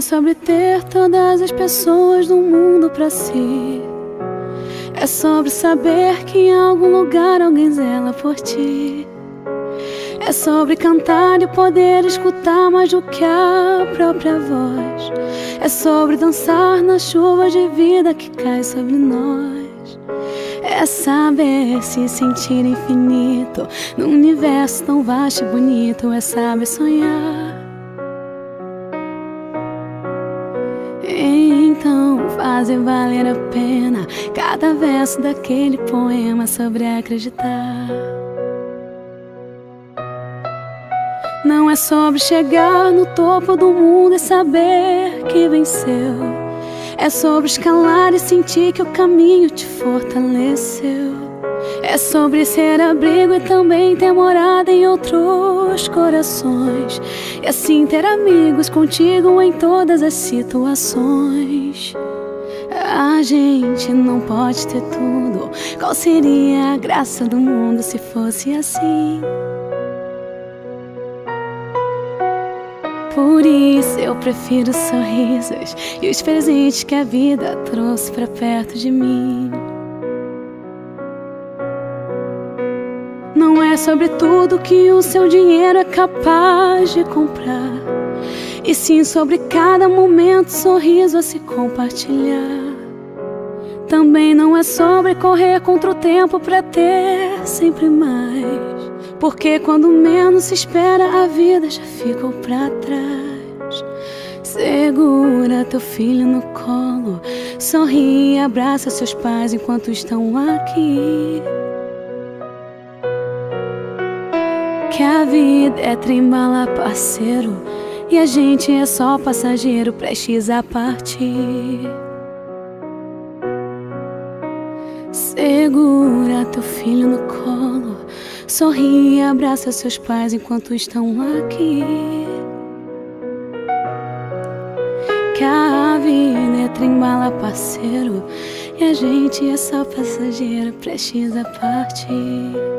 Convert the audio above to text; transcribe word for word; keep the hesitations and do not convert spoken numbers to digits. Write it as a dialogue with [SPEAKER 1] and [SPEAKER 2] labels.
[SPEAKER 1] sobre ter todas as pessoas do mundo pra si. É sobre saber que em algum lugar alguém zela por ti. É sobre cantar e poder escutar mais do que a própria voz. É sobre dançar na chuva de vida que cai sobre nós. É saber se sentir infinito num universo tão vasto e bonito. É saber sonhar. Então fazer valer a pena cada verso daquele poema sobre acreditar. Não é sobre chegar no topo do mundo e saber que venceu. É sobre escalar e sentir que o caminho te fortaleceu. É sobre ser abrigo e também ter morada em outros corações. E assim ter amigos contigo em todas as situações. A gente não pode ter tudo. Qual seria a graça do mundo se fosse assim? Por isso eu prefiro os sorrisos e os presentes que a vida trouxe pra perto de mim. Não é sobre tudo que o seu dinheiro é capaz de comprar, e sim sobre cada momento, sorriso a se compartilhar. Também não é sobre correr contra o tempo pra ter sempre mais, porque quando menos se espera a vida já ficou pra trás. Segura teu filho no colo, sorri e abraça seus pais enquanto estão aqui. Que a vida é trem-bala, parceiro, e a gente é só passageiro prestes a partir. Segura teu filho no colo, sorri e abraça seus pais enquanto estão aqui. Que a vida é trem-bala, parceiro, e a gente é só passageiro prestes a partir.